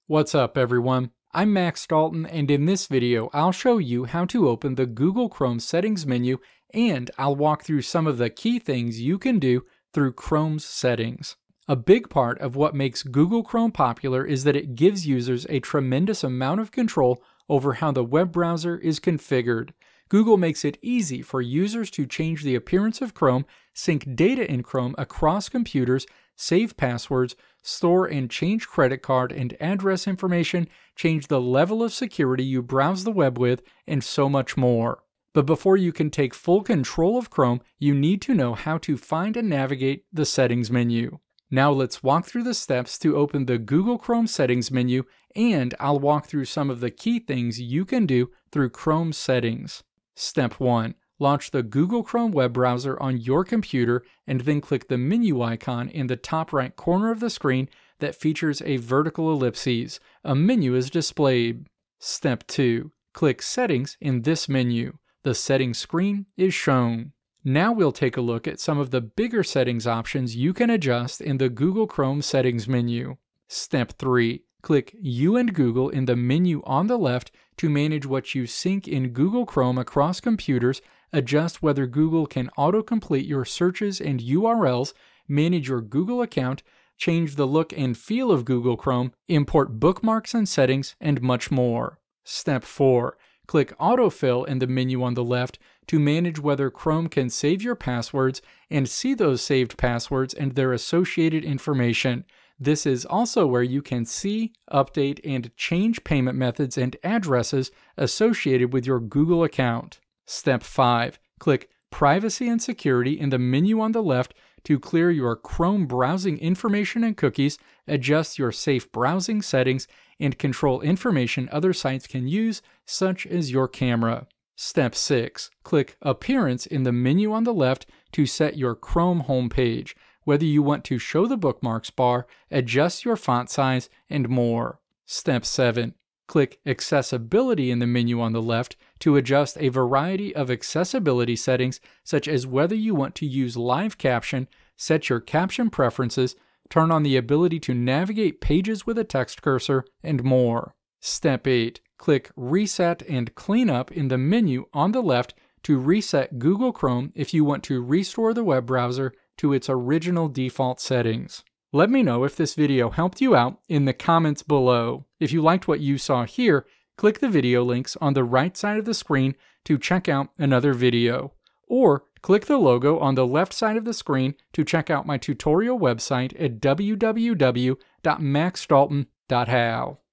What's up, everyone? I'm Max Dalton, and in this video I'll show you how to open the Google Chrome settings menu, and I'll walk through some of the key things you can do through Chrome's settings. A big part of what makes Google Chrome popular is that it gives users a tremendous amount of control over how the web browser is configured. Google makes it easy for users to change the appearance of Chrome, sync data in Chrome across computers, save passwords, store and change credit card and address information, change the level of security you browse the web with, and so much more. But before you can take full control of Chrome, you need to know how to find and navigate the settings menu. Now let's walk through the steps to open the Google Chrome settings menu, and I'll walk through some of the key things you can do through Chrome settings. Step 1. Launch the Google Chrome web browser on your computer and then click the menu icon in the top right corner of the screen that features a vertical ellipses. A menu is displayed. Step 2. Click Settings in this menu. The settings screen is shown. Now we'll take a look at some of the bigger settings options you can adjust in the Google Chrome settings menu. Step 3. Click You and Google in the menu on the left to manage what you sync in Google Chrome across computers, adjust whether Google can autocomplete your searches and URLs, manage your Google account, change the look and feel of Google Chrome, import bookmarks and settings, and much more. Step 4. Click Autofill in the menu on the left to manage whether Chrome can save your passwords and see those saved passwords and their associated information. This is also where you can see, update, and change payment methods and addresses associated with your Google account. Step 5. Click Privacy and Security in the menu on the left to clear your Chrome browsing information and cookies, adjust your safe browsing settings, and control information other sites can use, such as your camera. Step 6. Click Appearance in the menu on the left to set your Chrome homepage, whether you want to show the bookmarks bar, adjust your font size, and more. Step 7. Click Accessibility in the menu on the left to adjust a variety of accessibility settings, such as whether you want to use live caption, set your caption preferences, turn on the ability to navigate pages with a text cursor, and more. Step 8. Click Reset and Cleanup in the menu on the left to reset Google Chrome if you want to restore the web browser to its original default settings. Let me know if this video helped you out in the comments below. If you liked what you saw here, click the video links on the right side of the screen to check out another video. Or click the logo on the left side of the screen to check out my tutorial website at www.maxdalton.how.